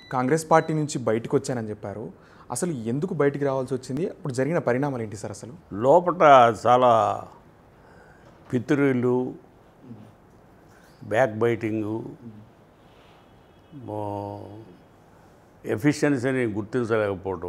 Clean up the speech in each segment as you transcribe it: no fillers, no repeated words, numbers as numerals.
Congress party నుంచి బయటకు వచ్చానని చెప్పారు. అసలు ఎందుకు బయటికి రావాల్సి వచ్చింది? అప్పుడు జరిగిన పరిణామాలు ఏంటి సార్ అసలు? లోపట చాలా పితృలు, బ్యాక్ బైటింగు, ఎఫిషియన్సీని గుర్తించలేకపోవడం,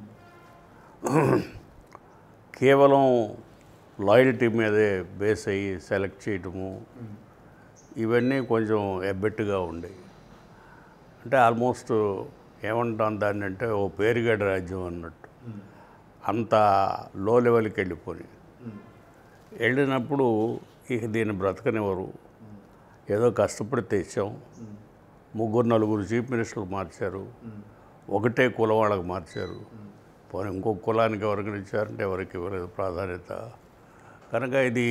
కేవలం లాయల్టీ మీదే బేస్ అయ్యి సెలెక్ట్ చేయటము, ఇవన్నీ కొంచెం ఎబ్బెట్టుగా ఉండేవి. అంటే ఆల్మోస్ట్ ఏమంటాం దాన్ని అంటే ఓ పేరుగడ రాజ్యం అన్నట్టు అంత లో లెవెల్కి వెళ్ళినప్పుడు ఇక దీన్ని బ్రతకనివ్వరు. ఏదో కష్టపడి తెచ్చాం, 3-4 చీఫ్ మినిస్టర్లు మార్చారు, ఒకటే కులం వాళ్ళకి మార్చారు, పోనీ ఇంకొక కులానికి ఎవరికి ఇచ్చారంటే ఎవరికి ఇవ్వలేదు ప్రాధాన్యత. కనుక ఇది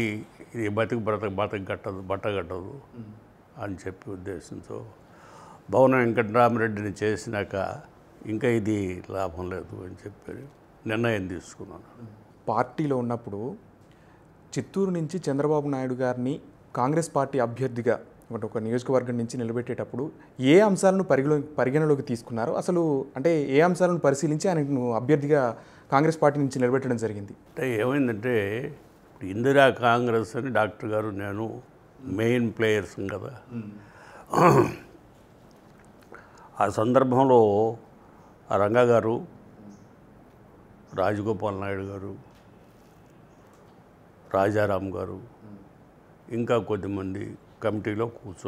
బట్టగట్టదు అని చెప్పి ఉద్దేశంతో భవన వెంకటరామరెడ్డిని చేసినాక ఇంకా ఇది లాభం లేదు అని చెప్పి నిర్ణయం తీసుకున్నాను. పార్టీలో ఉన్నప్పుడు చిత్తూరు నుంచి చంద్రబాబు నాయుడు గారిని కాంగ్రెస్ పార్టీ అభ్యర్థిగా ఒక నియోజకవర్గం నుంచి నిలబెట్టేటప్పుడు ఏ అంశాలను పరిగణలోకి తీసుకున్నారు? అసలు అంటే ఏ అంశాలను పరిశీలించి ఆయనను అభ్యర్థిగా కాంగ్రెస్ పార్టీ నుంచి నిలబెట్టడం జరిగింది? అంటే ఏమైందంటే ఇందిరా కాంగ్రెస్ అని డాక్టర్ గారు నేను మెయిన్ ప్లేయర్స్ కదా. ఆ సందర్భంలో ఆ రంగా గారు, రాజగోపాల్ నాయుడు గారు, రాజారాం గారు, ఇంకా కొద్దిమంది కమిటీలో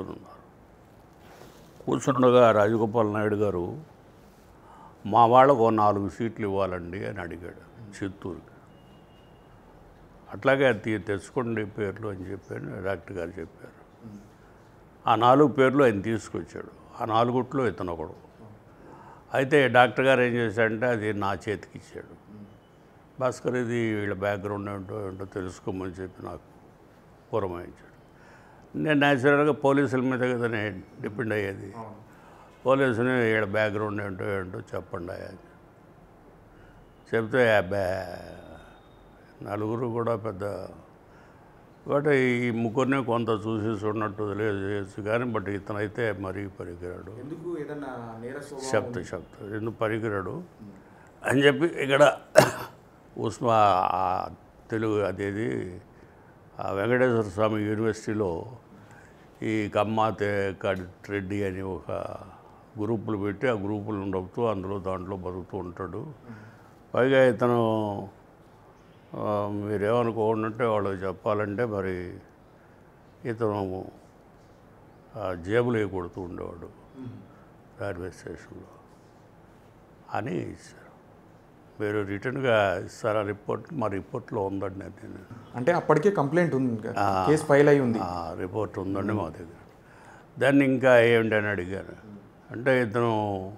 కూర్చుండగా రాజగోపాల్ నాయుడు గారు మా వాళ్ళకు 4 సీట్లు ఇవ్వాలండి అని అడిగాడు చిత్తూరుకి. అట్లాగే అది తెచ్చుకోండి పేర్లు అని చెప్పాను డాక్టర్ గారు చెప్పారు. ఆ 4 పేర్లు ఆయన తీసుకొచ్చాడు. ఆ 4 ఇతను ఒకడు. అయితే డాక్టర్ గారు ఏం చేశాడంటే అది నా చేతికి ఇచ్చాడు. భాస్కర్ ఇది వీళ్ళ బ్యాక్గ్రౌండ్ ఏంటో తెలుసుకోమని చెప్పి నాకు పురమాయించాడు. నేను న్యాచురల్గా పోలీసుల మీద కదా నేను డిపెండ్ అయ్యేది. పోలీసుని వీళ్ళ బ్యాక్గ్రౌండ్ ఏంటో చెప్పండి అని చెప్తే 4 కూడా పెద్ద బట్ ఈ ముగ్గురిని కొంత చూసి చూడనట్టు వదిలేసి కానీ బట్ ఇతనైతే మరీ పనికిరాడు, శబ్ద ఎందుకు పనికిరాడు అని చెప్పి ఇక్కడ ఉస్మా తెలుగు అదేది వెంకటేశ్వర స్వామి యూనివర్సిటీలో ఈ కమ్మాతే రెడ్డి అని ఒక గ్రూపులు పెట్టి ఆ గ్రూపులను నడుపుతూ దాంట్లో బతుకుతూ ఉంటాడు. పైగా ఇతను మీరేమనుకోకుంటే వాళ్ళకి చెప్పాలంటే మరి ఇతను జేబులు కొడుతూ ఉండేవాడు రైల్వే స్టేషన్లో అని ఇచ్చారు. మీరు రిటర్న్గా ఇస్తారా రిపోర్ట్? మా రిపోర్ట్లో ఉందండి. నేను అంటే అప్పటికే కంప్లైంట్ ఉంది, కేసు ఫైల్ అయి ఉంది, రిపోర్ట్ ఉందండి మా దగ్గర. దాన్ని ఇంకా ఏమిటి అని అడిగాను. అంటే ఇతను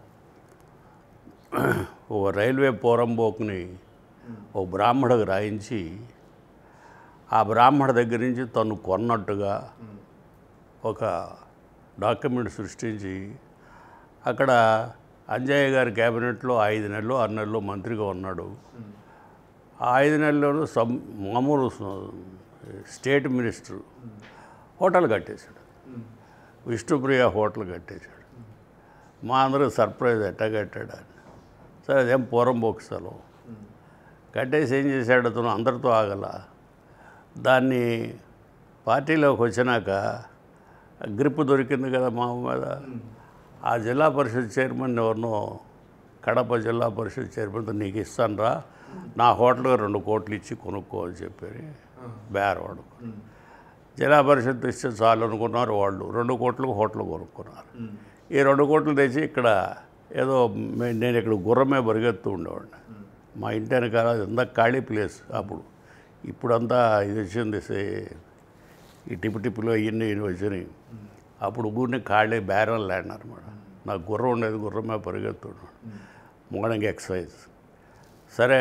ఒక రైల్వే పోరంబోకుని ఓ బ్రాహ్మడికి రాయించి ఆ బ్రాహ్మణ దగ్గర నుంచి తను కొన్నట్టుగా ఒక డాక్యుమెంట్ సృష్టించి అక్కడ అంజయ్య గారి క్యాబినెట్లో 5 నెలలు 6 నెలలు మంత్రిగా ఉన్నాడు. ఆ 5 నెలల్లోనూ మామూలు స్టేట్ మినిస్టర్ హోటల్ కట్టేశాడు, విష్ణుప్రియ హోటల్ కట్టేశాడు. మా అందరూ సర్ప్రైజ్ ఎట్టా కట్టాడు అని. సరే అదేం పోరంబోకు స్థలం కట్టేసి ఏం చేశాడు అతను అందరితో ఆగల. దాన్ని పార్టీలోకి వచ్చినాక గ్రిప్ దొరికింది కదా మా మీద. ఆ జిల్లా పరిషత్ చైర్మన్ ఎవరినో కడప జిల్లా పరిషత్ చైర్మన్తో నీకు ఇస్తాను రా, నా హోటల్గా 2 కోట్లు ఇచ్చి కొనుక్కో అని చెప్పారు బేరవాడు. జిల్లా పరిషత్ ఇస్తే చాలు అనుకున్నారు వాళ్ళు. 2 కోట్లకు హోటల్ కొనుక్కున్నారు. ఈ 2 కోట్లు తెచ్చి ఇక్కడ ఏదో నేను ఇక్కడ గుర్రమే పరిగెత్తూ ఉండేవాడిని. మా ఇంటి వెనకాల అంతా ఖాళీ ప్లేస్ అప్పుడు. ఇప్పుడంతా ఇది వచ్చింది ఈ టిప్పులో ఇవన్నీ వచ్చినాయి. అప్పుడు ఊరిని ఖాళీ బ్యారల్ ల్యాండ్ అనమాట. నాకు గుర్రం ఉండేది, గుర్రమే పరిగెత్తున్నాడు మార్నింగ్ ఎక్సర్సైజ్. సరే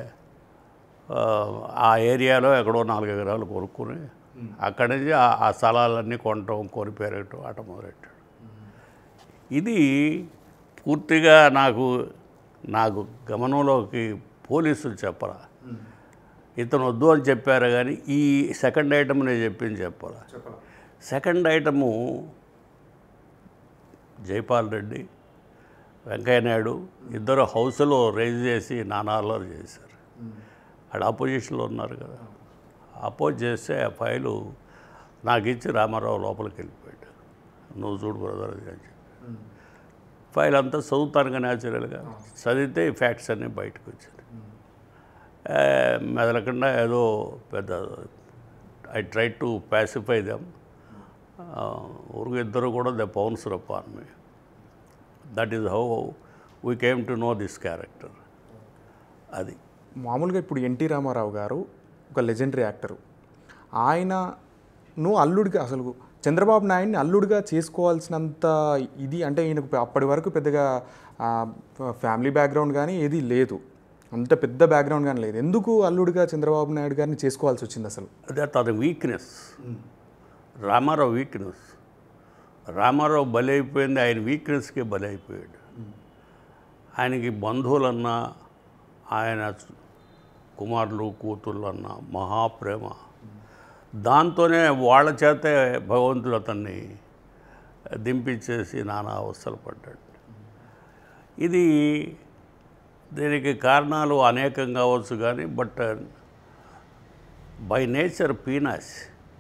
ఆ ఏరియాలో ఎక్కడో 4 ఎకరాలు కొనుక్కుని అక్కడి నుంచి ఆ స్థలాలన్నీ కొనటం కొని పెరగటం ఆట మొదలెట్టాడు. ఇది పూర్తిగా నాకు గమనంలోకి పోలీసులు చెప్పరా. ఇతను వద్దు అని చెప్పారు కానీ ఈ సెకండ్ ఐటమ్ నేను చెప్పింది చెప్పరా. సెకండ్ ఐటము జైపాల్ రెడ్డి, వెంకయ్య నాయుడు ఇద్దరు హౌస్లో రైజ్ చేసి నానాలు చేశారు. ఆడ ఆపోజిషన్లో ఉన్నారు కదా, అపోజ్ చేస్తే ఆ ఫైలు నాకు ఇచ్చి రామారావు లోపలికి వెళ్ళిపోయాడు. నువ్వు చూడు బ్రదర్ అది అని చెప్పి ఫైల్ అంతా చదువుతానుగా న్యాచురల్గా చదివితే ఈ ఫ్యాక్ట్స్ అన్నీ బయటకు వచ్చాయి. మెదలకుండా ఏదో పెద్ద I try to pacify them. ఊరికి ఇద్దరు కూడా the pouncer upon me. That is how we came to know this character. అది మామూలుగా ఇప్పుడు ఎన్టీ రామారావు గారు ఒక లెజెండరీ యాక్టరు. ఆయనను అల్లుడిగా అసలు చంద్రబాబు నాయుడిని అల్లుడిగా చేసుకోవాల్సినంత ఇది అంటే ఈయనకు అప్పటి వరకు పెద్దగా ఫ్యామిలీ బ్యాక్గ్రౌండ్ కానీ ఏది లేదు, అంత పెద్ద బ్యాక్గ్రౌండ్ కానీ లేదు. ఎందుకు అల్లుడిగా చంద్రబాబు నాయుడు గారిని చేసుకోవాల్సి వచ్చింది అసలు? అదే తన వీక్నెస్, రామారావు వీక్నెస్. రామారావు బలైపోయింది, ఆయన వీక్నెస్కే బలైపోయాడు. ఆయనకి బంధువులన్నా ఆయన కుమారులు కూతుళ్ళు అన్న మహాప్రేమ. దాంతోనే వాళ్ళ చేతే భగవంతుడు అతన్ని దింపించేసి నానా అవస్థలు పడ్డాడు. ఇది దీనికి కారణాలు అనేకం కావచ్చు కానీ బట్ బై నేచర్ పీనాస్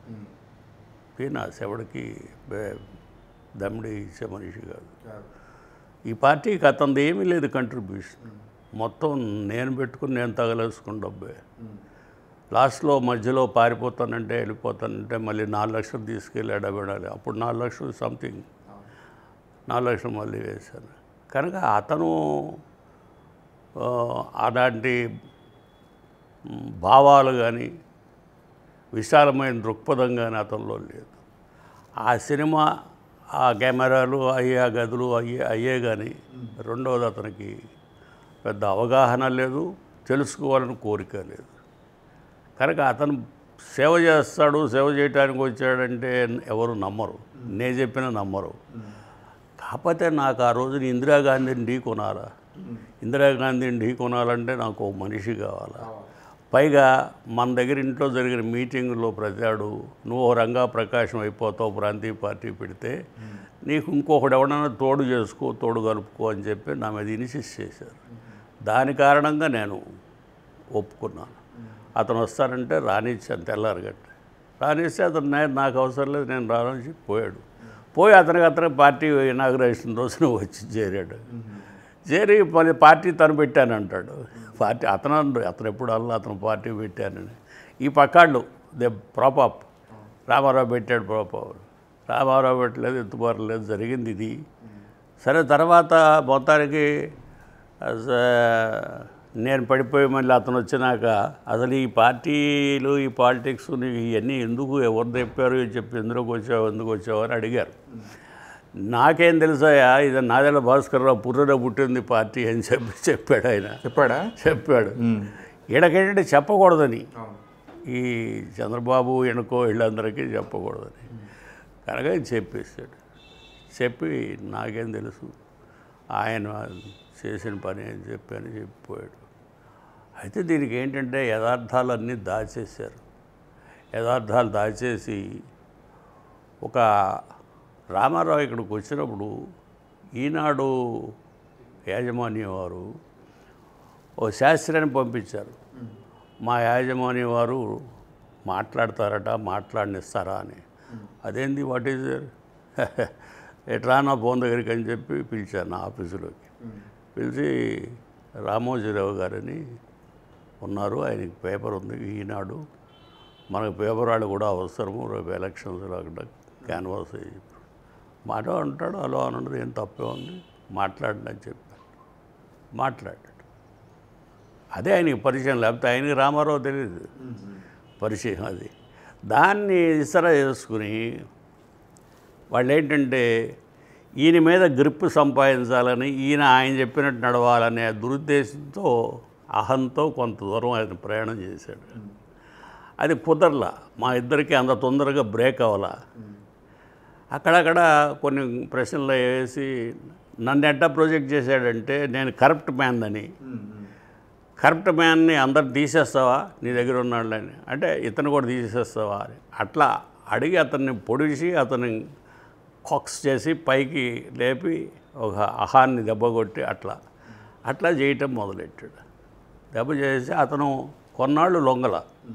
ఎవరికి దమ్మిడి ఇచ్చే మనిషి కాదు. ఈ పార్టీకి అతనిది ఏమీ లేదు కంట్రిబ్యూషన్, మొత్తం నేను పెట్టుకుని నేను తగలేసుకుని డబ్బే. లాస్ట్లో మధ్యలో పారిపోతానంటే వెళ్ళిపోతానంటే మళ్ళీ 4 లక్షలు తీసుకెళ్ళి ఎడబెడాలి. అప్పుడు 4 లక్షలు సంథింగ్ 4 లక్షలు మళ్ళీ వేశాను. కనుక అతను అలాంటి భావాలు కానీ విశాలమైన దృక్పథం కానీ అతనిలో లేదు. ఆ సినిమా ఆ కెమెరాలు ఆ గదులు అయ్యే కానీ రెండవది అతనికి పెద్ద అవగాహన లేదు, తెలుసుకోవాలని కోరిక లేదు. కనుక అతను సేవ చేస్తాడు, సేవ చేయడానికి వచ్చాడంటే ఎవరు నమ్మరు, నేను చెప్పినా నమ్మరు. కాకపోతే నాకు ఆ రోజున ఇందిరాగాంధీని ఢీ కొనాలా, ఇందిరాగాంధీని ఢీ కొనాలంటే నాకు ఒక మనిషి కావాలా. పైగా మన దగ్గర ఇంట్లో జరిగిన మీటింగుల్లో ప్రతివాడు నువ్వు రంగా ప్రకాశం అయిపోతావు ప్రాంతీయ పార్టీ పెడితే నీకు ఇంకొకటి ఎవడన్నా తోడు చేసుకో, తోడు కలుపుకో అని చెప్పి నా మీద ఇన్సిస్ట్ చేశారు. దాని కారణంగా నేను ఒప్పుకున్నాను. అతను వస్తానంటే రానిచ్చాను, తెల్లారగట్ట రానిస్తే అతను నాకు అవసరం లేదు నేను రానని చెప్పి పోయాడు. పోయి అతనికి పార్టీ ఇనాగ్రేషన్ రోజున వచ్చి చేరాడు. చేరి మళ్ళీ పార్టీ తను పెట్టానంటాడు. పార్టీ అతను ఎప్పుడు అల్లా అతను పార్టీ పెట్టానని. ఈ పక్కాళ్ళు దే ప్రాపప్ రామారావు పెట్టాడు, ప్రాపప్ రామారావు పెట్టలేదు, ఎత్తుబారలేదు, జరిగింది ఇది. సరే తర్వాత మొత్తానికి నేను పడిపోయి మళ్ళీ అతను వచ్చినాక అసలు ఈ పార్టీలు ఈ పాలిటిక్స్ ఇవన్నీ ఎందుకు ఎవరు తెప్పారు చెప్పి ఎందుకు వచ్చావు అని అడిగారు. నాకేం తెలుసాయా, ఇది నాదెళ్ల భాస్కర్రావు పుర్రలో పుట్టింది పార్టీ అని చెప్పాడు ఆయన. చెప్పాడు ఈడకేంటంటే చెప్పకూడదని, ఈ చంద్రబాబు ఎనుకో వీళ్ళందరికీ చెప్పకూడదని. కనుక చెప్పేశాడు. చెప్పి నాకేం తెలుసు ఆయన చేసిన పని అని చెప్పిపోయాడు. అయితే దీనికి ఏంటంటే యథార్థాలన్నీ దాచేశారు. యథార్థాలు దాచేసి ఒక రామారావు ఇక్కడికి వచ్చినప్పుడు ఈనాడు యాజమాన్యం వారు ఓ శాస్త్రాన్ని పంపించారు. మా యాజమాన్యం వారు మాట్లాడతారట, మాట్లాడనిస్తారా అని. అదేంది వాట్ ఈజ్ ఎట్లా నా ఫోన్ దగ్గరికి అని చెప్పి పిలిచాను నా ఆఫీసులోకి. పిలిచి రామోజీరావు గారని ఉన్నారు, ఆయనకి పేపర్ ఉంది ఈనాడు, మనకు పేపర్ వాళ్ళు కూడా అవసరము, రేపు ఎలక్షన్స్ రాకుండా క్యాన్వాస్ అయ్యి మాట అంటాడు. అలా అన్నది ఏం తప్పే ఉంది, మాట్లాడండి అని చెప్పాను. మాట్లాడాడు. అదే ఆయనకి పరిచయం, లేకపోతే ఆయనకి రామారావు తెలియదు పరిచయం. అది దాన్ని ఇసరా చేసుకుని వాళ్ళు ఏంటంటే ఈయన మీద గ్రిప్ సంపాదించాలని, ఆయన చెప్పినట్టు నడవాలనే దురుద్దేశంతో అహంతో కొంత దూరం ఆయన ప్రయాణం చేశాడు. అది కుదరలా, మా ఇద్దరికి అంత తొందరగా బ్రేక్ అవ్వాలా. అక్కడక్కడ కొన్ని ప్రశ్నలు వేసి నన్ను ఎట్టా ప్రొజెక్ట్ చేశాడంటే నేను కరప్ట్ మ్యాన్ అని. కరప్ట్ మ్యాన్ని అందరు తీసేస్తావా నీ దగ్గర ఉన్నాళ్ళని, అంటే ఇతను కూడా తీసేస్తావా అని అట్లా అడిగి అతన్ని పొడిచి అతన్ని కాక్స్ చేసి పైకి లేపి ఒక అహాన్ని దెబ్బ కొట్టి అట్లా చేయటం మొదలెట్టాడు. దెబ్బ చేసి అతను కొన్నాళ్ళు లొంగల.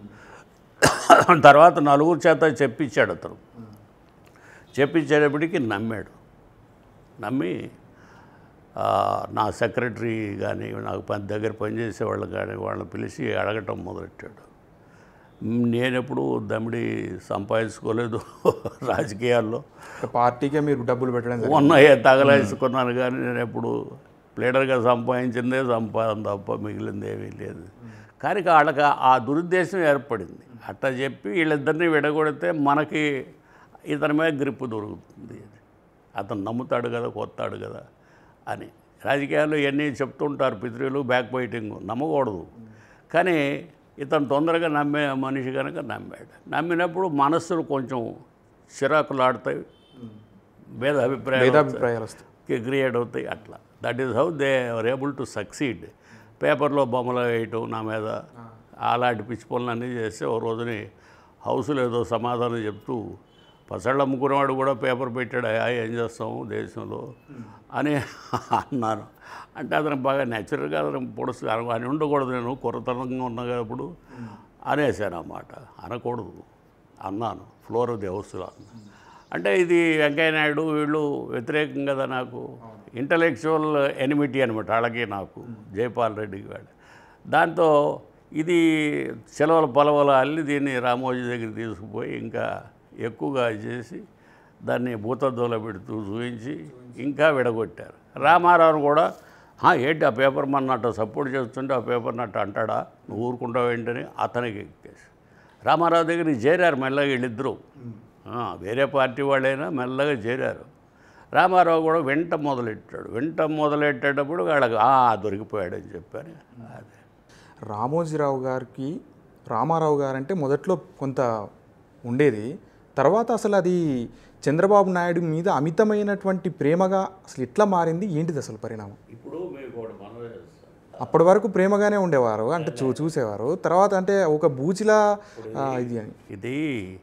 తర్వాత నలుగురు చేత చెప్పించాడు. అతను చెప్పించేటప్పటికి నమ్మాడు. నమ్మి నా సెక్రటరీ కానీ నాకు దగ్గర పనిచేసే వాళ్ళు కానీ వాళ్ళని పిలిచి అడగటం మొదలెట్టాడు. నేనెప్పుడు దమ్మిడి సంపాదించుకోలేదు రాజకీయాల్లో. పార్టీకే మీరు డబ్బులు పెట్టడం ఉన్నాయే తగలేసుకున్నాను, కానీ నేను ఎప్పుడు లీడర్గా సంపాదించిందే సంపాదన తప్ప మిగిలింది ఏమీ లేదు. కానీ వాళ్ళకి ఆ దురుద్దేశం ఏర్పడింది. అట్లా చెప్పి వీళ్ళిద్దరిని విడగొడితే మనకి ఇతని మీద గ్రిప్పు దొరుకుతుంది. అతను నమ్ముతాడు కదా, కొత్తాడు కదా అని. రాజకీయాల్లో ఇవన్నీ చెప్తుంటారు, పితృలు బ్యాక్ బైటింగ్, నమ్మకూడదు. కానీ ఇతను తొందరగా నమ్మే మనిషి కనుక నమ్మాడు. నమ్మినప్పుడు మనస్సులు కొంచెం చిరాకులాడతాయి, భేదాభిప్రాయాలు క్రియేట్ అవుతాయి. అట్లా that is how they are able to succeed. పేపర్లో బొమ్మలు వేయటం నా మీద, అలాంటి పిచ్చి పనులన్నీ చేస్తే ఓ రోజుని హౌస్లో ఏదో సమాధానం చెప్తూ పసళ్ళు అమ్ముకునేవాడు కూడా పేపర్ పెట్టాడు, ఏం చేస్తాము దేశంలో అని అన్నాను. అంటే అతను బాగా న్యాచురల్గా అతను పొడుస్తు అని ఉండకూడదు, నేను కొరతనంగా ఉన్నా కాబట్టి అనేసాను అన్నమాట. అనకూడదు అన్నాను, ఫ్లోర్ ఆఫ్ ది హౌస్లో అన్నా. అంటే ఇది వెంకయ్య నాయుడు వీళ్ళు వ్యతిరేకం కదా నాకు, ఇంటలెక్చువల్ ఎనిమిటీ అనమాట వాళ్ళకి నాకు, జైపాల్ రెడ్డికి వాడు. దాంతో ఇది సెలవుల పొలవల అల్లి దీన్ని రామోజీ దగ్గర తీసుకుపోయి ఇంకా ఎక్కువగా చేసి దాన్ని భూతద్దంలో పెడుతూ చూపించి ఇంకా విడగొట్టారు. రామారావును కూడా ఏంటి ఆ పేపర్ మన్నట్టు సపోర్ట్ చేస్తుంటే ఆ పేపర్ నట్టు అంటాడా, నువ్వు ఊరుకుంటావు ఏంటని అతనికి ఎక్కేసి రామారావు దగ్గరికి చేరారు మెల్లగా వీళ్ళిద్దరూ. వేరే పార్టీ వాళ్ళైనా మెల్లగా చేరారు. రామారావు కూడా వెంట మొదలెట్టేటప్పుడు వాళ్ళకి దొరికిపోయాడని చెప్పాను. అదే రామారావు గారంటే మొదట్లో కొంత ఉండేది, తర్వాత అసలు అది చంద్రబాబు నాయుడు మీద అమితమైనటువంటి ప్రేమగా అసలు ఎట్లా మారింది, ఏంటిది అసలు పరిణామం? ఇప్పుడు అప్పటి వరకు ప్రేమగానే ఉండేవారు, అంటే చూసేవారు. తర్వాత అంటే ఒక బూచిలా ఇది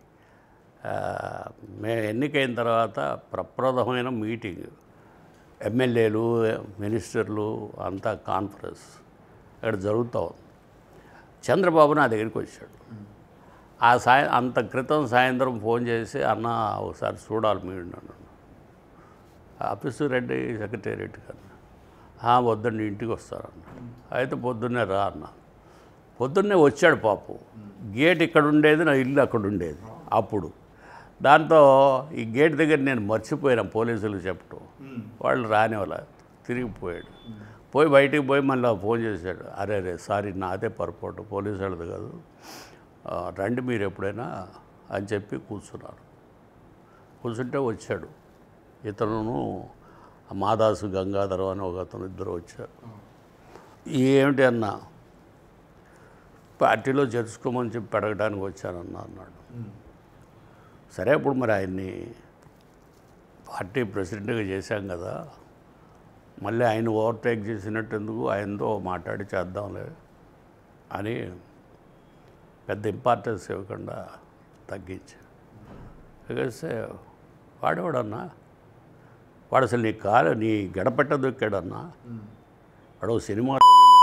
మేము ఎన్నికైన తర్వాత ప్రప్రదమైన మీటింగ్, ఎమ్మెల్యేలు మినిస్టర్లు అంతా కాన్ఫరెన్స్ అక్కడ జరుగుతూ ఉంది. చంద్రబాబు నా దగ్గరికి వచ్చాడు. అంత క్రితం సాయంత్రం ఫోన్ చేసి, అన్న ఒకసారి చూడాలి మీరు నన్ను ఆఫీసు రెడ్డి సెక్రటేరియట్ కన్నా. వద్దండి ఇంటికి వస్తారన్నాడు. అయితే పొద్దున్నే రా అన్న. పొద్దున్నే వచ్చాడు పాపం. గేట్ ఇక్కడ ఉండేది, నా ఇల్లు అక్కడ ఉండేది అప్పుడు. దాంతో ఈ గేట్ దగ్గర నేను మర్చిపోయాను పోలీసులు చెప్పటం, వాళ్ళు రానివాళ్ళ తిరిగిపోయాడు. పోయి బయటికి పోయి మళ్ళీ ఫోన్ చేశాడు, అరే సారీ నాదే పొరపాటు, పోలీసు వాళ్ళది కాదు, రండి మీరు ఎప్పుడైనా అని చెప్పి కూర్చుంటే వచ్చాడు. ఇతను మాదాసు గంగాధరం అని ఒక అతను, ఇద్దరు వచ్చారు. ఏమిటి అన్న, పార్టీలో చేర్చుకోమని చెప్పి అడగడానికి వచ్చానన్నా అన్నాడు. సరే ఇప్పుడు మరి ఆయన్ని పార్టీ ప్రెసిడెంట్గా చేశాం కదా, మళ్ళీ ఆయన ఓవర్టేక్ చేసినట్టు ఎందుకు, ఆయనతో మాట్లాడి చేద్దాంలే అని పెద్ద ఇంపార్టెన్స్ ఇవ్వకుండా తగ్గించాడు. తగ్గిస్తే వాడేవాడన్నా, వాడు అసలు నీ గడపెట్ట దొక్కాడన్నా, వాడు సినిమా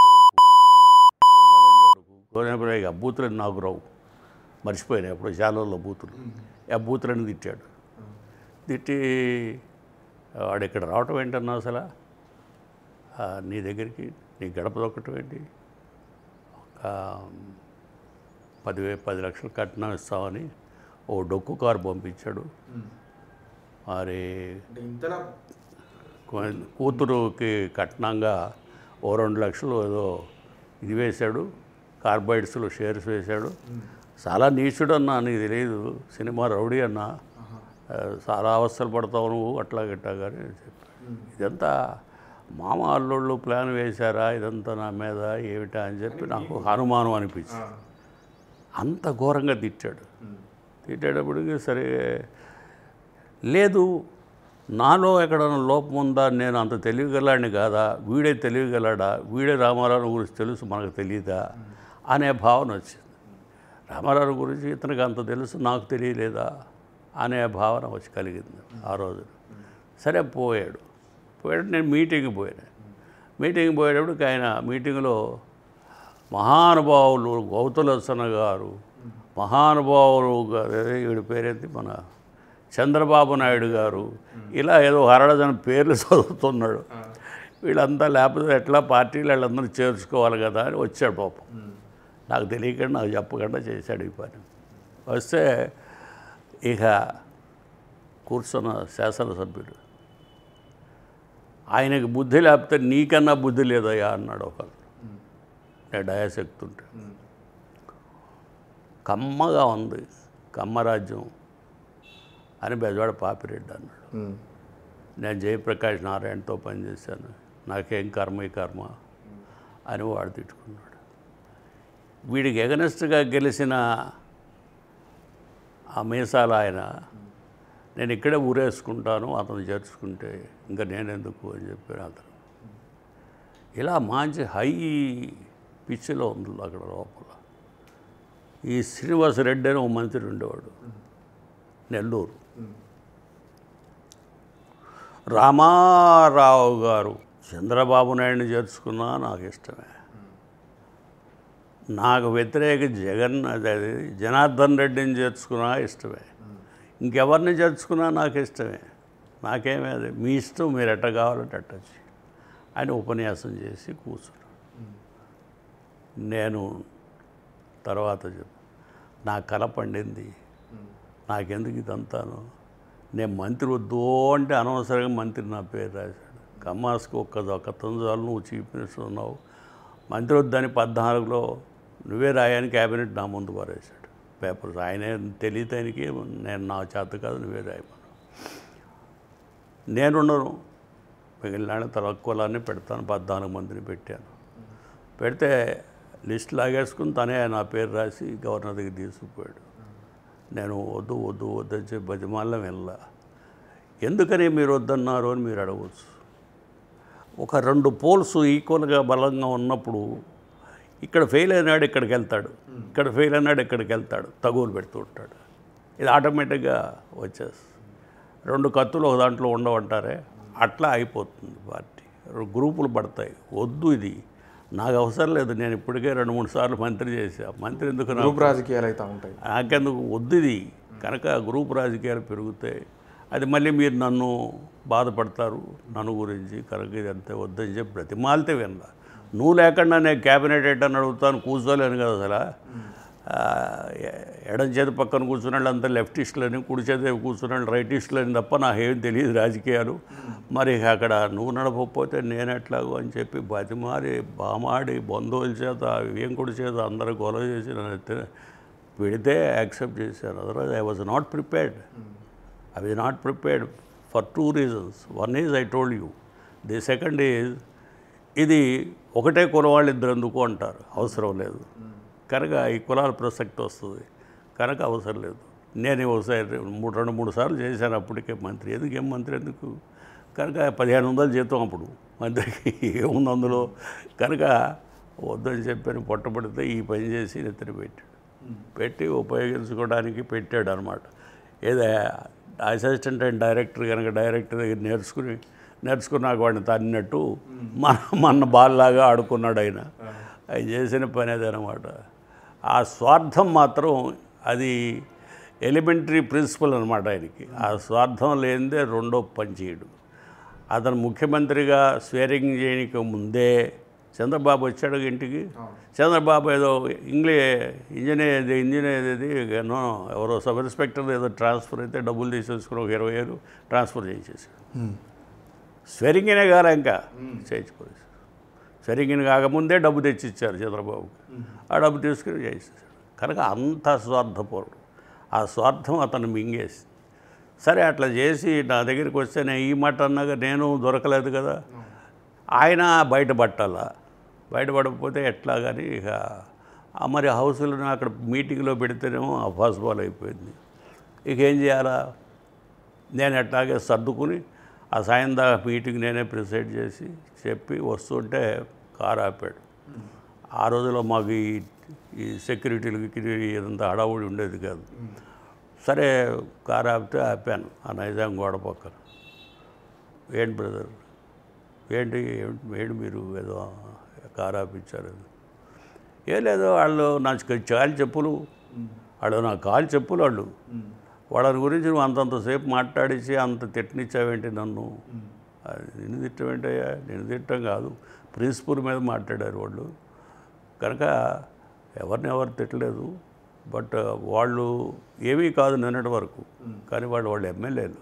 బూతులని నాకు రావు, మర్చిపోయినా ఎప్పుడు శాలలో బూతులు, బూతులని తిట్టాడు. తిట్టి వాడు ఇక్కడ రావటం ఏంటన్నా, అసలు నీ దగ్గరికి నీ గడప దొక్కటం ఏంటి, ఒక 10 లక్షలు కట్నం ఇస్తామని ఓ డొక్కు కారు పంపించాడు. మరి కూతురుకి కట్నంగా ఓ 2 లక్షలు ఏదో ఇది వేశాడు, కార్బైడ్స్లో షేర్స్ వేశాడు. చాలా నీచుడు అన్నా, నీకు తెలియదు, సినిమా రౌడీ అన్నా, చాలా అవస్థలు పడతావు నువ్వు అట్లా గిట్టా కానీ చెప్పాడు. ఇదంతా మామ అల్లుళ్ళు ప్లాన్ వేశారా ఇదంతా నా మీద ఏమిటా అని చెప్పి నాకు అనుమానం అనిపించింది. అంత ఘోరంగా తిట్టాడు. తిట్టేటప్పటికి సరే లేదు, నాలో ఎక్కడైనా లోపం ఉందా, నేను అంత తెలివిగలాడిని కాదా, వీడే తెలివిగలాడా, వీడే రామారావు గురించి తెలుసు మనకు తెలియదా అనే భావన వచ్చింది. రామారావు గురించి ఇతనికి అంత తెలుసు నాకు తెలియలేదా అనే భావన వచ్చి కలిగింది ఆ రోజు. సరే పోయాడు. పోయేటప్పుడు నేను మీటింగ్కి పోయాను. మీటింగ్కి పోయేటప్పుడు ఆయన మీటింగ్లో మహానుభావులు గౌతులసన గారు, మహానుభావులు వీడి పేరేంటి మన చంద్రబాబు నాయుడు గారు, ఇలా ఏదో హరడజన పేర్లు చదువుతున్నాడు. వీళ్ళంతా లేకపోతే ఎట్లా పార్టీలు వీళ్ళందరూ చేర్చుకోవాలి కదా అని వచ్చాడు పాపం. నాకు తెలియకుండా నాకు చెప్పకుండా చేశాడు ఈ పని. వస్తే ఇక కూర్చున్న శాసనసభ్యుడు, ఆయనకి బుద్ధి లేకపోతే నీకన్నా బుద్ధి లేదయ్యా అన్నాడు ఒకరు. నేను డయాస్ ఎక్కుతుంటే కమ్మగా ఉంది కమ్మరాజ్యం అని బెజవాడ పాపిరెడ్డి అన్నాడు. నేను జయప్రకాష్ నారాయణతో పనిచేశాను, నాకేం కర్మ ఈ కర్మ అని వాడు తిట్టుకున్నాడు. వీడికి ఎగనెస్ట్గా గెలిచిన ఆ మీసాల ఆయన నేను ఇక్కడే ఊరేసుకుంటాను అతను చేర్చుకుంటే ఇంకా నేనెందుకు అని చెప్పాను అతను. ఇలా మంచి హై పిచ్చిలో ఉంది అక్కడ లోపల. ఈ శ్రీనివాసరెడ్డి అని ఒక మంత్రి ఉండేవాడు నెల్లూరు. రామారావు గారు చంద్రబాబు నాయుడిని చేర్చుకున్నా నాకు ఇష్టమే, నాకు వ్యతిరేక జనార్దన్ రెడ్డిని చేర్చుకున్నా ఇష్టమే, ఇంకెవరిని చేర్చుకున్నా నాకు ఇష్టమే, నాకేమే అది మీ ఇష్టం, మీరు ఎట్ట కావాలంటే అట్టచ్చు అని ఉపన్యాసం చేసి కూర్చున్నాను. నేను తర్వాత నా కల పండింది, నాకెందుకు ఇదంతాను, నేను మంత్రి వద్దు అంటే అనవసరంగా మంత్రి నా పేరు రాశాడు. కమ్మాస్కి ఒక్క తంజాలు నువ్వు చీఫ్ మినిస్టర్ ఉన్నావు, మంత్రి వద్దని 14లో నువ్వే రాయని క్యాబినెట్ నా ముందు పారేశాడు పేపర్స్. ఆయనే తెలియటానికి నేను నా చేత కాదు నువ్వే రాయమను. నేనున్నాను, మిగిలిన తలక్కువలాన్ని పెడతాను, 14 మందిని పెట్టాను. పెడితే లిస్ట్ లాగేసుకుని తనే నా పేరు రాసి గవర్నర్ దగ్గర తీసుకుపోయాడు. నేను వద్దు వద్దు వద్దని చెప్పి బతిమాలం వెళ్ళా. ఎందుకని మీరు వద్దన్నారు అని మీరు అడగవచ్చు. ఒక 2 పోల్స్ ఈక్వల్గా బలంగా ఉన్నప్పుడు ఇక్కడ ఫెయిల్ అయినాడు ఇక్కడికి వెళ్తాడు, ఇక్కడ ఫెయిల్ అయినాడు ఇక్కడికి వెళ్తాడు, తగువులు పెడుతూ ఉంటాడు. ఇది ఆటోమేటిక్గా వచ్చేస్తుంది. 2 కత్తులు ఒక దాంట్లో ఉండవంటారే అట్లా అయిపోతుంది పార్టీ. గ్రూపులు పడతాయి. వద్దు, ఇది నాకు అవసరం లేదు, నేను ఇప్పటికే 2-3 సార్లు మంత్రి చేశా, మంత్రి ఎందుకు, గ్రూప్ రాజకీయాలు అయితే ఉంటాయి, నాకెందుకు వద్దు ఇది. కనుక గ్రూప్ రాజకీయాలు పెరుగుతాయి, అది మళ్ళీ మీరు నన్ను బాధపడతారు నన్ను గురించి, కనుక ఇది అంతే వద్దని చెప్పి బ్రతిమాలితే వినలా. నువ్వు లేకుండా నేను క్యాబినెట్ ఏంటని అడుగుతాను, కూర్చోలేను కదా అసలు. ఎడం చేతి పక్కన కూర్చున్న వాళ్ళు అంతా లెఫ్టిస్టులని, కుడి చేతి కూర్చున్న వాళ్ళు రైటిస్టులని తప్ప నాకేం తెలియదు రాజకీయాలు. మరి అక్కడ నువ్వు నడపకపోతే నేను ఎట్లాగో అని చెప్పి బతిమారి బామాడి బంధువుల చేత వియంకుడి చేత అందరూ గొడవ చేసి నన్ను పెడితే యాక్సెప్ట్ చేశాను. Otherwise I was not prepared. I was not prepared for 2 reasons. One is I told you. The second is ఇది ఒకటే కులం వాళ్ళు ఇద్దరు ఎందుకు అంటారు, అవసరం లేదు. కనుక ఈ కులాల ప్రసక్తి వస్తుంది, కనుక అవసరం లేదు. నేను ఒకసారి 2-3 సార్లు చేశాను అప్పటికే మంత్రి. ఏం మంత్రి ఎందుకు, కనుక 1500 జీతం అప్పుడు మంత్రికి ఏముంది అందులో. కనుక వద్దని చెప్పని పొట్టపడితే ఈ పని చేసి నెత్తిన పెట్టి ఉపయోగించుకోవడానికి పెట్టాడు అనమాట. ఏదో అసిస్టెంట్ అండ్ డైరెక్టర్ కనుక డైరెక్టర్ దగ్గర నేర్చుకున్నాక వాడిని తన్నినట్టు మన బాల్లాగా ఆడుకున్నాడు ఆయన. ఆయన చేసిన పని అదనమాట. ఆ స్వార్థం మాత్రం అది ఎలిమెంటరీ ప్రిన్సిపల్ అనమాట ఆయనకి. ఆ స్వార్థం లేనిదే రెండో పని చేయడు. అతను ముఖ్యమంత్రిగా స్వేరింగ్ చేయడానికి ముందే చంద్రబాబు వచ్చాడు ఇంటికి. చంద్రబాబు ఏదో ఇంజనీర్ ఎవరో సబ్ ఇన్స్పెక్టర్ ఏదో ట్రాన్స్ఫర్ అయితే డబ్బులు తీసేసుకుని ఒక 20,000 ట్రాన్స్ఫర్ చేసేసాడు. స్వేరింగినే కాలే ఇంకా చేయించుకోలేదు. స్వేరింగిని కాకముందే డబ్బు తెచ్చిచ్చారు చంద్రబాబుకి. ఆ డబ్బు తీసుకుని చేసేసాడు. కనుక అంత స్వార్థపరుడు. ఆ స్వార్థం అతను మింగేసి సరే అట్లా చేసి నా దగ్గరికి వస్తే నేను ఈ మాట అన్నాగా నేను దొరకలేదు కదా. ఆయన బయటపడకపోతే ఎట్లా కానీ ఇక మరి హౌస్లో అక్కడ మీటింగ్లో పెడితేనేమో అఫాస్బాల్ అయిపోయింది. ఇక ఏం చేయాలా, నేను ఎట్లాగే సర్దుకుని ఆ సాయం దాకా మీటింగ్ నేనే ప్రిసైడ్ చేసి చెప్పి వస్తుంటే కారు ఆపాడు. ఆ రోజులో మాకు ఈ సెక్యూరిటీలకి ఇదంతా హడావుడి ఉండేది కాదు. సరే కారు ఆపితే ఆపాను ఆ నైజాం గోడ పక్కన. ఏంటి బ్రదర్ ఏంటి ఏంటి మీరు ఏదో కారు ఆపించారు? ఏం లేదు, వాళ్ళు నా కాలు చెప్పులు, వాళ్ళు నా కాలు చెప్పులు, వాళ్ళని గురించి నువ్వు అంతంతసేపు మాట్లాడించి అంత తిట్టనిచ్చావేంటి నన్ను? నిన్ను తిట్టమేంటయ్యా? నేను తిట్టం కాదు, ప్రిన్సిపల్ మీద మాట్లాడారు వాళ్ళు. కనుక ఎవరిని ఎవరు తిట్టలేదు. బట్ వాళ్ళు ఏమీ కాదు నిన్నటి వరకు, కానీ వాళ్ళు ఎమ్మెల్యేలు,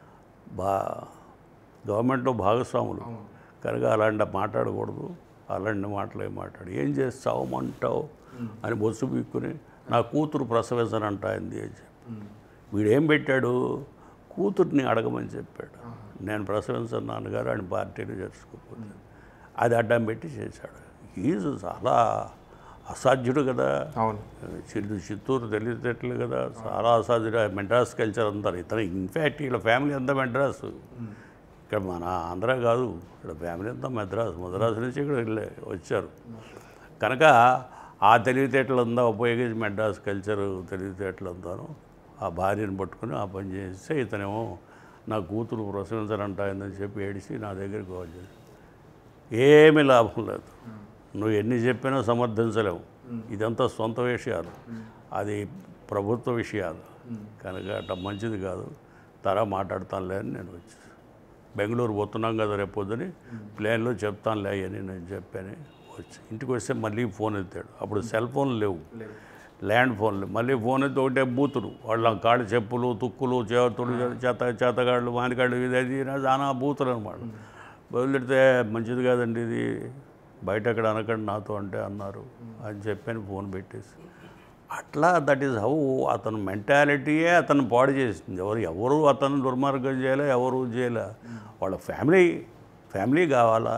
గవర్నమెంట్లో భాగస్వాములు. కనుక అలాంటి మాట్లాడకూడదు, అలాంటి మాటలు ఏం చేస్తామంటావు అని బొస్సు పీక్కుని నా కూతురు ప్రసవించనంట అయింది అని చెప్పి. వీడేం పెట్టాడు? కూతుర్ని అడగమని చెప్పాడు. నేను ప్రసవించను నాన్నగారు ఆయన పార్టీని చేసుకోకపోతే, అది అడ్డం పెట్టి చేశాడు. ఈజు చాలా అసాధ్యుడు కదా. అవును, చిత్తూరు తెలియటట్లు కదా, చాలా అసాధ్యుడు. మెడ్రాస్ కల్చర్ అంటారు ఇతను. ఇన్ఫ్యాక్ట్ వీళ్ళ ఫ్యామిలీ అంతా మెడ్రాస్. ఇక్కడ మన ఆంధ్ర కాదు, ఇక్కడ ఫ్యామిలీ అంతా మద్రాసు నుంచి ఇక్కడ వచ్చారు. కనుక ఆ తెలివితేటలంతా ఉపయోగించి మెడ్రాస్ కల్చర్ తెలివితేటలంతాను ఆ భార్యను పట్టుకుని ఆ పని చేస్తే, ఇతనేమో నా కూతురు ప్రసవించాలంటాయని చెప్పి ఏడిసి నా దగ్గరికి కాల్ చేసి, ఏమీ లాభం లేదు, నువ్వు ఎన్ని చెప్పినా సమర్థించలేవు, ఇదంతా సొంత విషయాలు, అది ప్రభుత్వ విషయాలు, కనుక అట్లా మంచిది కాదు, మాట్లాడతానులే అని నేను వచ్చి బెంగళూరు పోతున్నాం కదా రేపు పొద్దుని, ప్లేన్లో చెప్తానులే అని నేను చెప్పాను. వచ్చి ఇంటికి వస్తే మళ్ళీ ఫోన్ ఎత్తాడు. అప్పుడు సెల్ ఫోన్లు లేవు, ల్యాండ్ ఫోన్లు. మళ్ళీ ఫోన్ ఎత్తి ఒకటే బూతులు, వాళ్ళ కాళ్ళు చెప్పులు, తుక్కులు, చేతులు, చేతగాళ్ళు, మానికాళ్ళు, ఇది చాలా బూతులు అనమాట. బదులుడితే మంచిది కాదండి ఇది, బయట ఎక్కడ అనకండి నాతో అంటే అన్నారు అని చెప్పని ఫోన్ పెట్టేసి. అట్లా దట్ ఈజ్ హౌ అతను మెంటాలిటీయే అతను పాడు చేసింది. ఎవరు అతను దుర్మార్గం చేయలే, ఎవరు చేయలే. వాళ్ళ ఫ్యామిలీ కావాలా,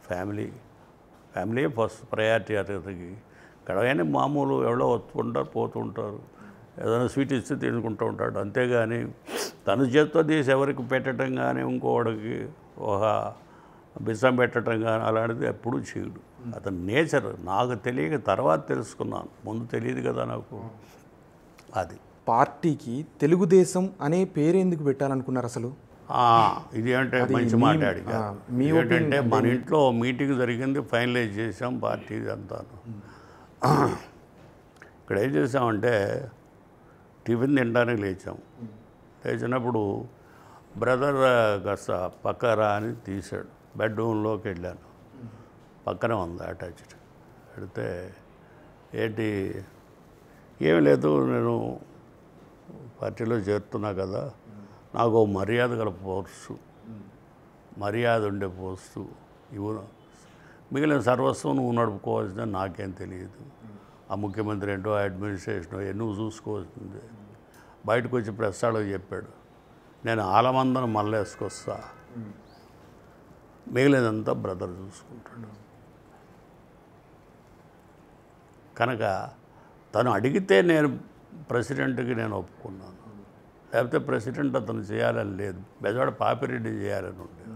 ఫ్యామిలీ ఫస్ట్ ప్రయారిటీ అతనికి. కడగానే మామూలు ఎవరో వస్తుంటారు పోతుంటారు, ఏదైనా స్వీట్ ఇస్తే తినుకుంటూ ఉంటాడు, అంతేగాని తన చేతితో తీసి ఎవరికి పెట్టడం కానీ ఇంకోటికి ఒక బిసం పెట్టడం కానీ అలాంటిది ఎప్పుడూ చేయడు. అతని నేచర్ నాకు తెలియక తర్వాత తెలుసుకున్నాను, ముందు తెలియదు కదా నాకు. అది పార్టీకి తెలుగుదేశం అనే పేరు ఎందుకు పెట్టాలనుకున్నారు అసలు? ఇది అంటే మంచి మాట్లాడి ఏంటంటే, మన ఇంట్లో మీటింగ్ జరిగింది, ఫైనలైజ్ చేసాం పార్టీ అంతాను. ఇక్కడ ఏం చేసామంటే టిఫిన్ తినడానికి లేచినప్పుడు బ్రదర్ కాస్త పక్కరా అని తీశాడు. బెడ్రూమ్లోకి వెళ్ళాను, పక్కనే ఉంది అటాచ్డ్. పెడితే ఏంటి, ఏమి లేదు, నేను పార్టీలో చేరుతున్నా కదా, నాకు మర్యాద గల పోస్టు, మర్యాద ఉండే పోస్టు ఇవ్వు, మిగిలిన సర్వస్వం నువ్వు నడుపుకోవాల్సిందని నాకేం తెలియదు. ఆ ముఖ్యమంత్రి ఏంటో అడ్మినిస్ట్రేషన్ నువ్వు చూసుకోవాల్సిందే. బయటకు వచ్చి ప్రెస్సాడకు చెప్పాడు, నేను ఆలమందను మళ్ళేసుకొస్తా, మిగిలినంతా బ్రదర్ చూసుకుంటాడు. కనుక తను అడిగితే నేను ప్రెసిడెంట్కి నేను ఒప్పుకున్నాను, లేకపోతే ప్రెసిడెంట్ అతను చేయాలని లేదు, బెజవాడ పాపిరెడ్డి చేయాలని ఉండేది.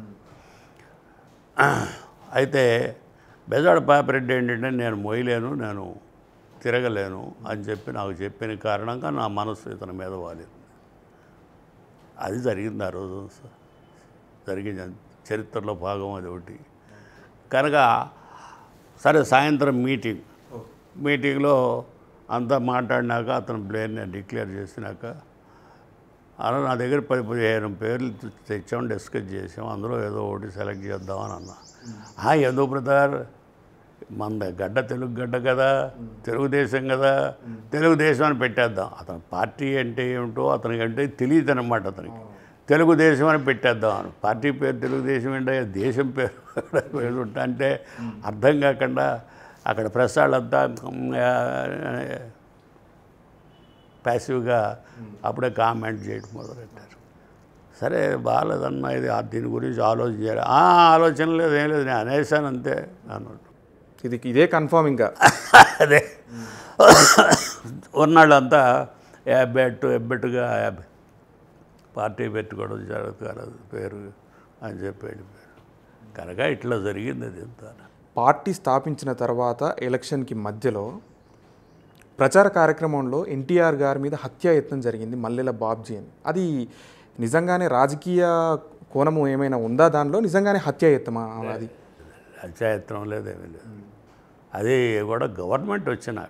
అయితే బెజవాడ పాపిరెడ్డి ఏంటంటే నేను మోయలేను, నేను తిరగలేను అని చెప్పి నాకు చెప్పిన కారణంగా నా మనసు ఇతని మీద వాలింది. అది జరిగింది ఆ రోజు, జరిగింది చరిత్రలో భాగం అది ఒకటి. కనుక సరే, సాయంత్రం మీటింగ్లో అంతా మాట్లాడినాక అతను ప్లేన్ డిక్లేర్ చేసినాక అలా నా దగ్గర 10-15 పేర్లు తెచ్చాం, డిస్కస్ చేసాం, అందులో ఏదో ఒకటి సెలెక్ట్ చేద్దామని అన్నా. ఏదో బ్రదర్, మన గడ్డ తెలుగు గడ్డ కదా, తెలుగుదేశం కదా, తెలుగుదేశం అని పెట్టేద్దాం. అతను పార్టీ అంటే ఏమిటో అతనికి అంటే తెలియదు అనమాట. అతనికి తెలుగుదేశం అని పెట్టేద్దాం అని. పార్టీ పేరు తెలుగుదేశం ఏంటో దేశం పేరు అంటే అర్థం కాకుండా అక్కడ ప్రెస్ వాళ్ళంతా ప్యాసివ్గా అప్పుడే కామెంట్ చేయడం మొదలెట్టారు. సరే బాగాలేదన్నా, ఇది దీని గురించి ఆలోచన చేయాలి. ఆలోచన లేదు, ఏం లేదు, నేను అనేసాను అంతే అన్నట్టు. ఇదే కన్ఫామ్. ఇంకా అదే ఉన్నాళ్ళంతా ఎబ్బెట్టుగా పార్టీ పెట్టుకోవడం జరుగుతుంది పేరు అని చెప్పి వెళ్ళిపోయారు. కనుక ఇట్లా జరిగింది. అది ఎంత పార్టీ స్థాపించిన తర్వాత ఎలక్షన్కి మధ్యలో ప్రచార కార్యక్రమంలో ఎన్టీఆర్ గారి మీద హత్యాయత్నం జరిగింది, మల్లెల బాబ్జీ అని. అది నిజంగానే రాజకీయ కోణము ఏమైనా ఉందా దానిలో, నిజంగానే హత్యాయత్తమా అది? అత్యాయత్నం లేదేమీ లేదు. అది కూడా గవర్నమెంట్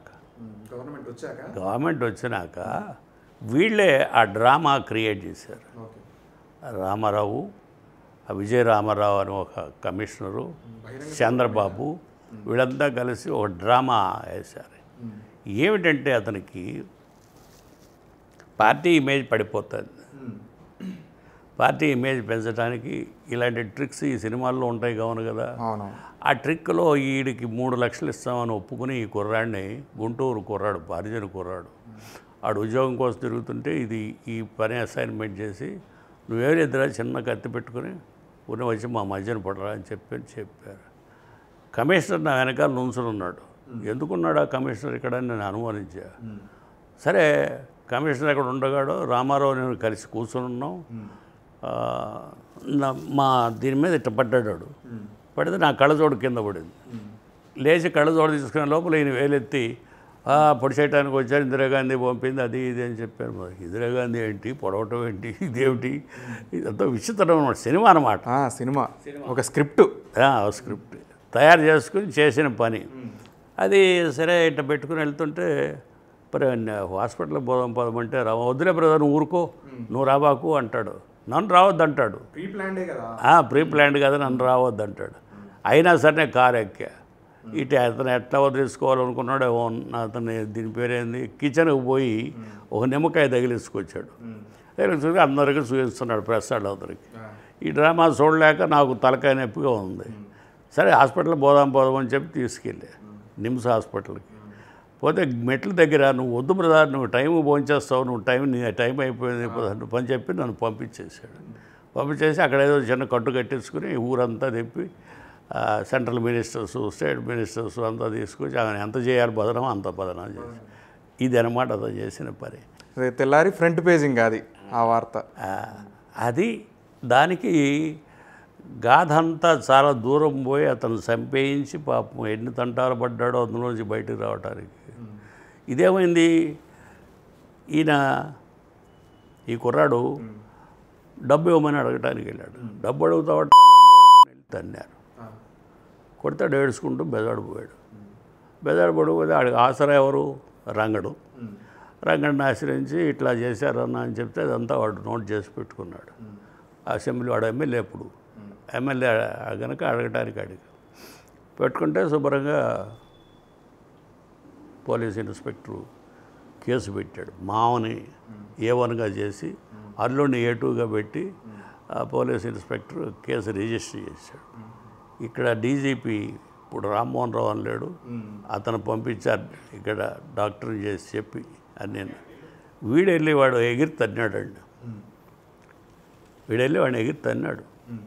వచ్చినాక వీళ్ళే ఆ డ్రామా క్రియేట్ చేశారు. రామారావు, విజయ రామారావు అని ఒక కమిషనరు, చంద్రబాబు, వీళ్ళంతా కలిసి ఒక డ్రామా వేశారు. ఏమిటంటే అతనికి పార్టీ ఇమేజ్ పడిపోతుంది. పార్టీ ఇమేజ్ పెంచడానికి ఇలాంటి ట్రిక్స్ ఈ సినిమాల్లో ఉంటాయి కావును కదా. ఆ ట్రిక్లో వీడికి 3 లక్షలు ఇస్తామని ఒప్పుకుని ఈ కుర్రాడిని, గుంటూరు కుర్రాడు, పారిజన కుర్రాడు, ఆడు ఉద్యోగం కోసం తిరుగుతుంటే ఈ పని అసైన్మెంట్ చేసి నువ్వేరు ఎదురా చిన్న కత్తి పెట్టుకుని ఉన్న వచ్చి మా మధ్యన పడరా అని చెప్పారు. కమిషనర్ నా వెనకాల నుంచున్నాడు. ఎందుకున్నాడు ఆ కమిషనర్ ఇక్కడ అని నేను అనుమానించా. సరే కమిషనర్ ఎక్కడ ఉండగాడో రామారావు నేను కలిసి కూర్చొని ఉన్నాం. మా దీని మీద ఇట్ట పడ్డాడు. పడితే నా కళ్ళజోడు కింద పడింది. లేచి కళ్ళజోడు తీసుకునే లోపల ఈయన వేలెత్తి పొడి చేయడానికి వచ్చారు, ఇందిరాగాంధీ పంపింది అది ఇది అని చెప్పారు. ఇందిరాగాంధీ ఏంటి, పొడవటం ఏంటి, ఇదేమిటి, ఇదంతా విచిత్రం అన్నమాట. సినిమా అన్నమాట. సినిమా ఒక స్క్రిప్ట్ తయారు చేసుకుని చేసిన పని అది. సరే ఇట్లా పెట్టుకుని వెళ్తుంటే మరి హాస్పిటల్కి పోదామంటే వద్దులే బ్రదర్ నువ్వు ఊరుకో, నువ్వు రాబాకు అంటాడు. నన్ను రావద్దు అంటాడు. ప్రీ ప్లాన్డ్ కదా, నన్ను రావద్దు అంటాడు. అయినా సరే కారు ఎక్కా. ఇటు అతను ఎట్లా వదిలేసుకోవాలనుకున్నాడు. అతను దీని పేరేంది, కిచెన్కి పోయి ఒక నిమ్మకాయ తగిలిసుకొచ్చాడు. తగిలిసుకొని అందరికీ చూపిస్తున్నాడు, ప్రెస్ అందరికి. ఈ డ్రామా చూడలేక నాకు తలకాయ నొప్పిగా ఉంది. సరే హాస్పిటల్కి పోదామని చెప్పి తీసుకెళ్ళా నిమ్స్ హాస్పిటల్కి. పోతే మెట్ల దగ్గర నువ్వు వద్దు బ్రదర్, నువ్వు టైం భోంచేస్తావు, నీ టైం అయిపోయింది పని చెప్పి నన్ను పంపించేశాడు. పంపించేసి అక్కడ ఏదో చిన్న కట్టు కట్టించుకుని ఊరంతా తెప్పి సెంట్రల్ మినిస్టర్స్, స్టేట్ మినిస్టర్స్ అంతా తీసుకొచ్చి ఆయన ఎంత చేయాలి బదనం అంత బదనం చేసి, ఇది అనమాట అతను చేసిన పని. తెల్లారి ఫ్రంట్ పేజింగ్ అది ఆ వార్త. అది దానికి గాథ అంతా చాలా దూరం పోయి అతను చంపేయించి పాపం ఎన్ని తంటాలు పడ్డాడో అందులోంచి బయటకు రావడానికి. ఇదేమైంది, ఈ కుర్రాడు డబ్బు ఇవ్వమని అడగటానికి వెళ్ళాడు. డబ్బు అడుగుతాడు, తన్నారు. కొడతాడు, ఏడుచుకుంటూ బెదాడిపోయాడు. బెదాడిపోతే ఆడికి ఆసరా ఎవరు, రంగడిని ఆశ్రయించి ఇట్లా చేశారన్న అని చెప్తే అదంతా వాడు నోట్ చేసి పెట్టుకున్నాడు. అసెంబ్లీ వాడు ఎమ్మెల్యే కనుక అడగటానికి పెట్టుకుంటే శుభ్రంగా పోలీస్ ఇన్స్పెక్టరు కేసు పెట్టాడు. మామని A1గా చేసి అల్లుడిని A2గా పెట్టి పోలీస్ ఇన్స్పెక్టర్ కేసు రిజిస్టర్ చేశాడు. ఇక్కడ డీజీపీ ఇప్పుడు రామ్మోహన్ రావు అని లేడు, అతను పంపించారు ఇక్కడ డాక్టర్ని చేసి చెప్పి అని. నేను వీడెళ్ళి వాడు ఎగిరి తన్నాడండి. వాడిని ఎగిరి తన్నాడు.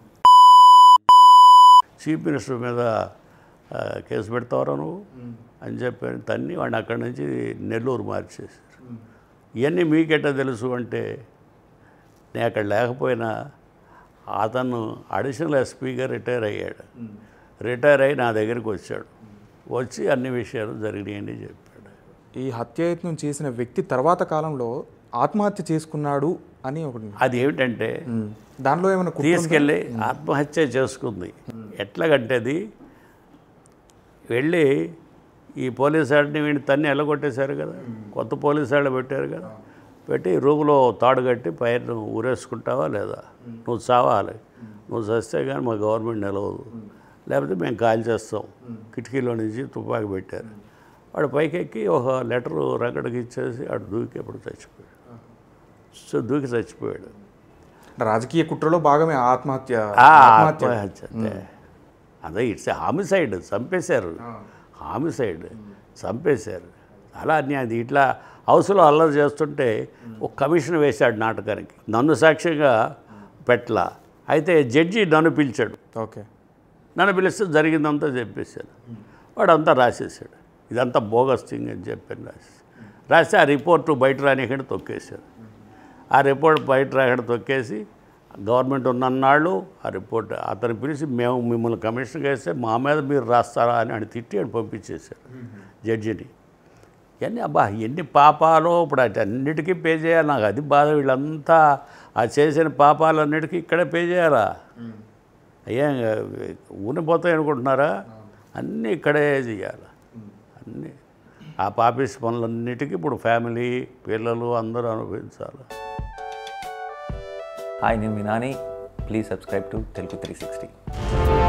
చీఫ్ మినిస్టర్ మీద కేసు పెడతావరా నువ్వు అని చెప్పి తన్ని వాడిని అక్కడి నుంచి నెల్లూరు మార్చేశారు. ఇవన్నీ మీకెట్టా తెలుసు అంటే, నేను అక్కడ లేకపోయినా అతను అడిషనల్ ఎస్పీగా రిటైర్ అయ్యాడు. రిటైర్ అయ్యి నా దగ్గరికి వచ్చాడు. వచ్చి అన్ని విషయాలు జరిగినాయని చెప్పాడు. ఈ హత్యాయత్నం చేసిన వ్యక్తి తర్వాత కాలంలో ఆత్మహత్య చేసుకున్నాడు అని ఒకటి. అది ఏమిటంటే దానిలో ఏమైనా తీసుకెళ్ళి ఆత్మహత్య చేసుకుంది. ఎట్లాగంటే అది వెళ్ళి ఈ పోలీసు వాడిని వీడిని తన్ని ఎల్లగొట్టేశారు కదా, కొత్త పోలీసు వాళ్ళు పెట్టారు కదా, పెట్టి రూములో తాడు కట్టి పైన ఊరేసుకుంటావా లేదా, నువ్వు చావాలి, నువ్వు చస్తే కానీ మా గవర్నమెంట్ నిలవదు, లేకపోతే మేము కాల్ చేస్తాం. కిటికీలో నుంచి తుపాకి పెట్టారు. వాడు పైకెక్కి ఒక లెటరు రంగడికి ఇచ్చేసి అటు దూకి ఎప్పుడు చచ్చిపోయాడు. దూకి చచ్చిపోయాడు. రాజకీయ కుట్రలో భాగమే ఆత్మహత్య. అదే ఇట్స్ హామిసైడ్, చంపేశారు. అలా అది ఇట్లా హౌస్లో అల్లరి చేస్తుంటే ఒక కమిషన్ వేశాడు నాటకానికి. నన్ను సాక్ష్యంగా పెట్టలా. అయితే జడ్జి నన్ను పిలిచాడు. నన్ను పిలిస్తే జరిగిందంతా చెప్పేశాడు. వాడు అంతా రాసేసాడు. ఇదంతా బోగస్ థింగ్ అని చెప్పాను. రాస్తే ఆ రిపోర్టు బయట రానికంటే తొక్కేశారు. ఆ రిపోర్ట్ బయట రాకుండా తొక్కేసి గవర్నమెంట్ ఉన్నన్నాళ్ళు ఆ రిపోర్ట్ అతను పిలిచి మేము మిమ్మల్ని కమిషన్గా వేస్తే మా మీద మీరు రాస్తారా అని తిట్టి అని పంపించేశాడు జడ్జిని. ఇవన్నీ అబ్బా ఎన్ని పాపాలు ఇప్పుడు అన్నిటికీ పే చేయాలి. నాకు అది బాధ. వీళ్ళంతా ఆ చేసిన పాపాలన్నిటికీ ఇక్కడే పే చేయాలా? అయ్యా ఊనిపోతాయి అనుకుంటున్నారా? అన్నీ ఇక్కడే చేయాలి. అన్నీ ఆ పాపిస్ పనులన్నిటికీ ఇప్పుడు ఫ్యామిలీ పిల్లలు అందరూ అనుభవించాలి. హాయ్, నేను మీ Nani. Please subscribe to Telugu 360.